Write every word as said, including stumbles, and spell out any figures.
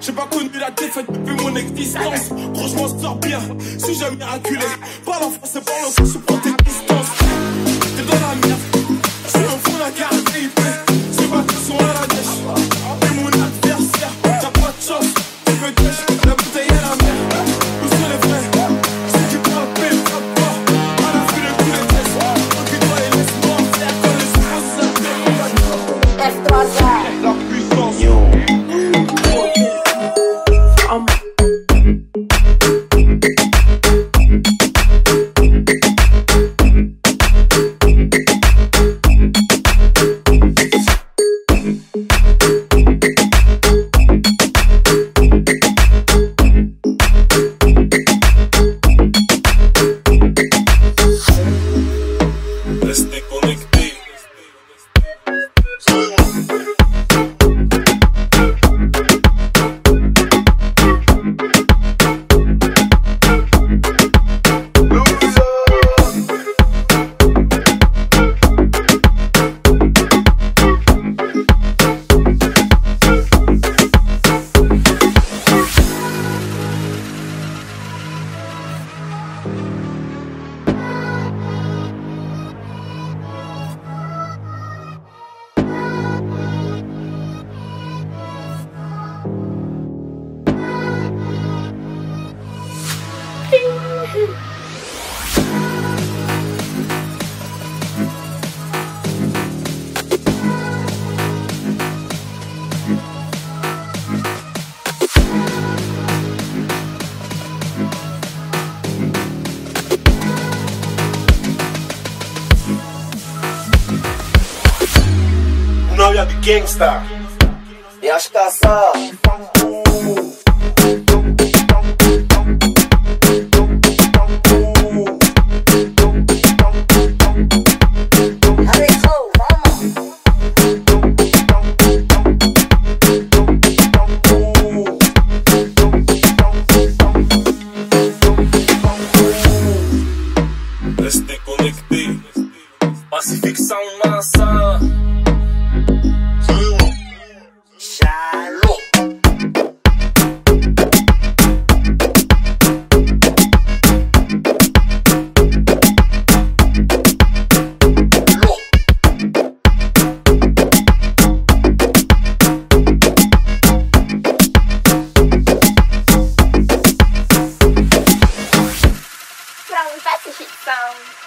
J'ai pas connu la défaite depuis mon existence. Gros, je m'en sors bien, suis-je miraculé. Parle en français, parle en français, prends tes distances. T'es dans la merde, je suis un fou, la carte V I P. Ces bateaux sont à la dèche. T'es mon adversaire, t'as pas de chance. Tu veux dèche, la bouteille est la mer. Où sont les vrais? Ceux qui frappent, frappent pas. À la vue, les coups, les tests. Occupe-toi et laisse-moi faire quand les phrases X trois J. La puissance. Um. Restez connectés. Now you're the gangster. E acho que tá só. Restez connectés. Pacific Sound Massa. Shalom. From Pacific Sound.